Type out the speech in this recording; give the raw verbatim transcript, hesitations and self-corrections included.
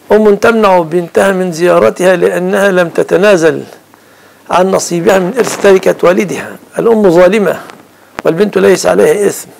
أم تمنع بنتها من زيارتها لأنها لم تتنازل عن نصيبها من إرث تركة والدها. الأم ظالمة والبنت ليس عليها إثم.